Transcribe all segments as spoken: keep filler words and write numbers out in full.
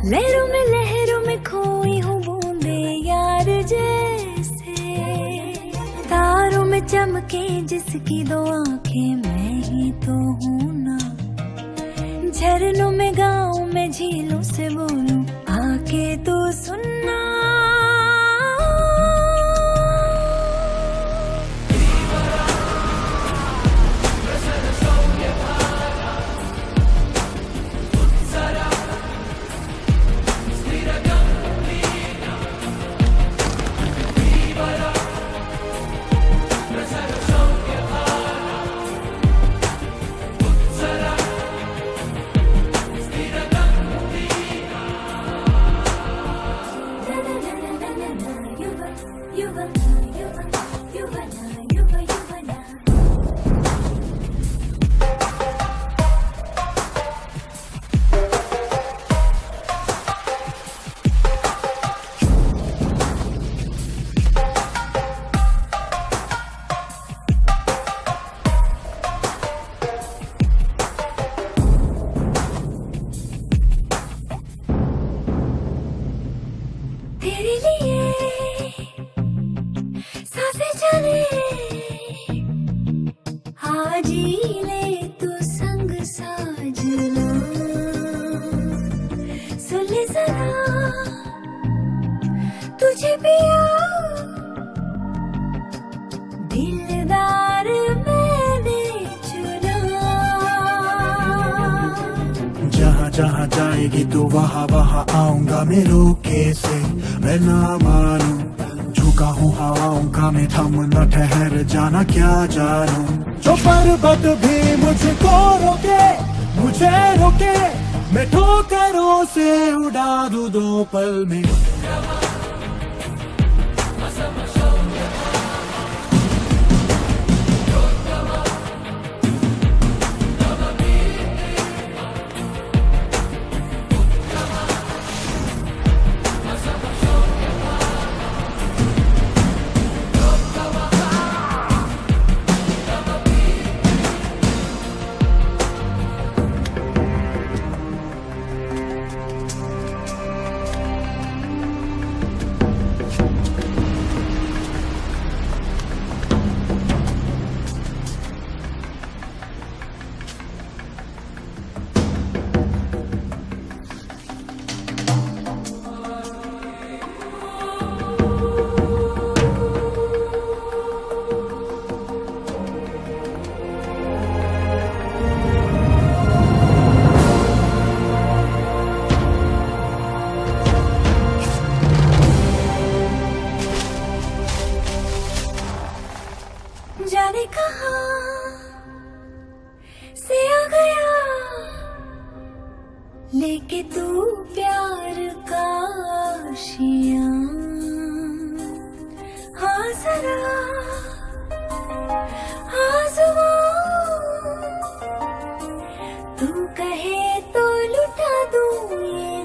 लहरों में लहरों में खोई हूँ बूंदे यार जैसे, तारों में चमके जिसकी दो आंखें मैं ही तो हूँ ना। झरनों में गाँव में झीलों से बोलूं आके तो सुनना। तेरे लिए सांसें चले आज ही ले तू संग साजना। सुन ले जरा तुझे पिया दिलदार मैंने चुना। जहाँ जहाँ जाएगी तू वहाँ वहाँ आऊंगा मैं रोके से। मैं ना मानूं झुका हूँ हवाओं का मैं, थम न ठहर जाना क्या जानूं। जो पर्वत भी मुझको रोके मुझे रोके, मैं ठोकरों से उड़ा दूं दो पल में। जाने कहाँ से आ गया लेके तू प्यार का आशियाँ। हाँ जरा आज़माऊं, तू कहे तो लुटा दूं ये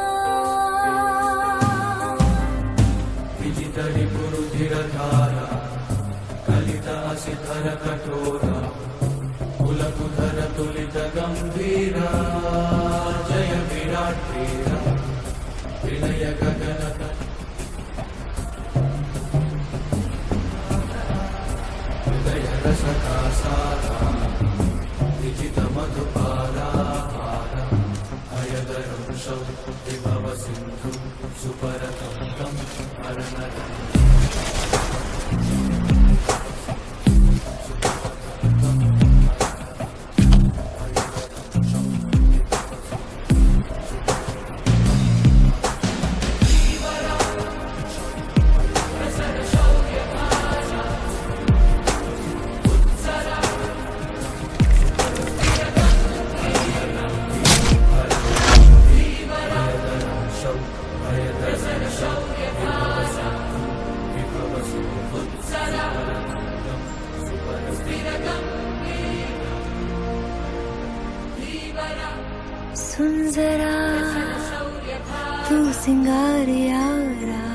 जान। विजितरि पुरुधिर धारा कलितासिधर कठोरा, कुलकुधर तुलित गंभीरा, जय विराट वीरा विनय गगन हृदय रस का सारा, विजित मधुपाला हयदरं विभव सिंधु सुपरतं तं हरनरं। सुन जरा तू सिंगार यारा,